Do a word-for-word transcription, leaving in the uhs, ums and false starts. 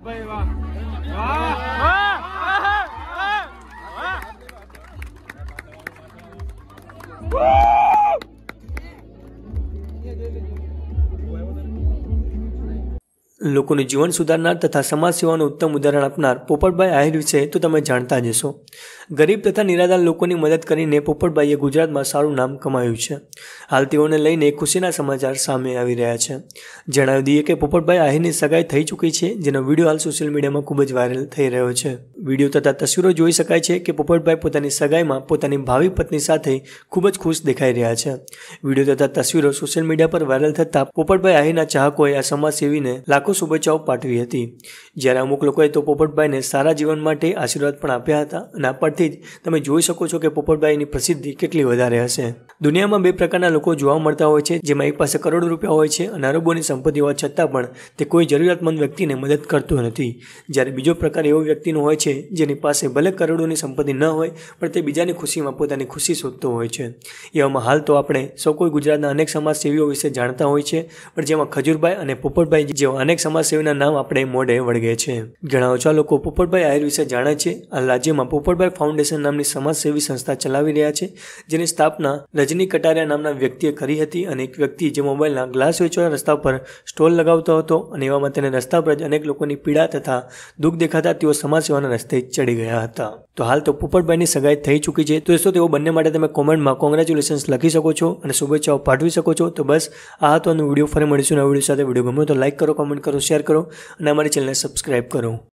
ભાઈ વાહ વાહ લોકોનું જીવન સુધારનાર તથા સમાજ સેવાનું ઉત્તમ ઉદાહરણ આપનાર પોપટભાઈ આહિર વિશે તો તમે જાણતા જ હશો. ગરીબ તથા નિરાધાર લોકોની મદદ કરીને પોપટભાઈએ ગુજરાતમાં સારું નામ કમાયું છે. હાલ તેઓને લઈને ખુશીના સમાચાર સામે આવી રહ્યા છે. જણાવી દઈએ કે પોપટભાઈ આહિરની સગાઈ થઈ ચૂકી છે, જેનો વિડીયો હાલ સોશિયલ મીડિયામાં ખૂબ જ વાયરલ થઈ રહ્યો છે. વિડીયો તથા તસવીરો જોઈ શકાય છે કે પોપટભાઈ પોતાની સગાઈમાં પોતાની ભાવિ પત્ની સાથે ખૂબ જ ખુશ દેખાઈ રહ્યા છે. વિડીયો તથા તસવીરો સોશિયલ મીડિયા પર વાયરલ થતાં પોપટભાઈ આહિરના ચાહકોએ આ સમાજસેવીને લાખો શુભેચ્છાઓ પાઠવી હતી. જ્યારે અમુક લોકોએ તો પોપટભાઈને સારા જીવન માટે આશીર્વાદ પણ આપ્યા હતા અને આ પરથી જ તમે જોઈ શકો છો કે પોપટભાઈની પ્રસિદ્ધિ કેટલી વધારે હશે. દુનિયામાં બે પ્રકારના લોકો જોવા મળતા હોય છે, જેમાં એક પાસે કરોડો રૂપિયા હોય છે અને અરબોની સંપત્તિ હોવા છતાં પણ તે કોઈ જરૂરિયાતમંદ વ્યક્તિને મદદ કરતો નથી. જ્યારે બીજો પ્રકાર એવો વ્યક્તિનો હોય છે જેની પાસે ભલે કરોડોની સંપત્તિ ન હોય પણ તે બીજાની ખુશીમાં પોતાની ખુશી શોધતો હોય છે. એવામાં હાલ તો આપણે સૌ કોઈ ગુજરાતના અનેક સમાજસેવીઓ વિશે જાણતા હોય છે, પણ જેમાં ખજૂરભાઈ અને પોપટભાઈ જેવા અનેક સમાજસેવીના નામ આપણે મોઢે વળગે છે. ઘણા ઓછા લોકો પોપટભાઈ આહિર વિશે જાણે છે. આ રાજ્યમાં પોપટભાઈ ફાઉન્ડેશન નામની સમાજસેવી સંસ્થા ચલાવી રહ્યા છે, જેની સ્થાપના રજની કટારિયા નામના વ્યક્તિએ કરી હતી. અને એક વ્યક્તિ જે મોબાઈલના ગ્લાસ વેચવા રસ્તા પર સ્ટોલ લગાવતો હતો અને એવામાં તેને રસ્તા પર જ અનેક લોકોની પીડા તથા દુઃખ દેખાતા તેઓ સમાજસેવાના રસ્તે ચડી ગયા હતા. તો હાલ તો પોપટભાઈની સગાઈ થઈ ચૂકી છે. તો દોસ્તો, તેઓ બંને માટે તમે કોમેન્ટમાં કોંગ્રેચ્યુલેશન્સ લખી શકો છો અને શુભેચ્છાઓ પાઠવી શકો છો. તો બસ આ હતો વિડીયો. ફરી મળીશું નવા વિડીયો સાથે. વિડીયો ગમ્યો તો લાઈક કરો, કોમેન્ટ કરો, શેર કરો અને અમારી ચેનલને સબસ્ક્રાઈબ કરો.